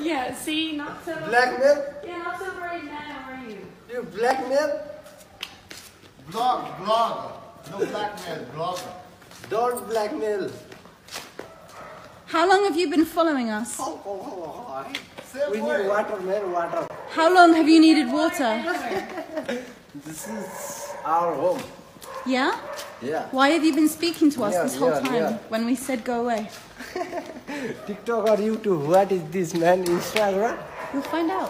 Yeah, see, not so... Blackmail? Yeah, not so brave now, are you? You blackmail? Blogger. No blackmail, blogger. Don't blackmail. How long have you been following us? We need water, man, water. How long have you needed water? This is our home. Yeah? Yeah. Why have you been speaking to us Yeah, this whole time yeah. when we said go away? TikTok or YouTube? What is this, man? Instagram? You'll find out.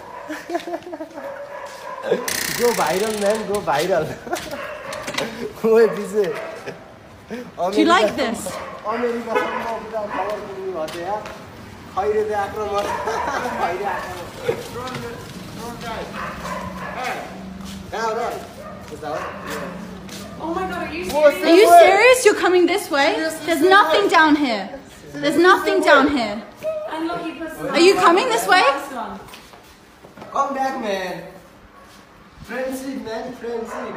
Go viral, man. Go viral. Wait, this is... Do you like this? America Oh my god, are you serious? Are you serious? You're coming this way? There's nothing down here. There's nothing down here. And look, you put some... Are you coming this way? Come back, man. Friendship, man. Friendship.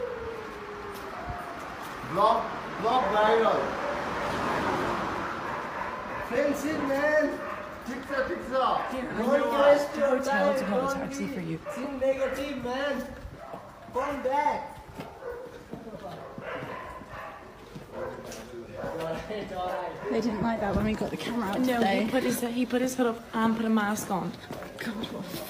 Blog viral. Friendship, man. TikTok. Don't waste your Hotel time. to call a Don't taxi be for you. too negative, man. Come back. They didn't like that when we got the camera out No, today. he put his hood up and put a mask on. God, what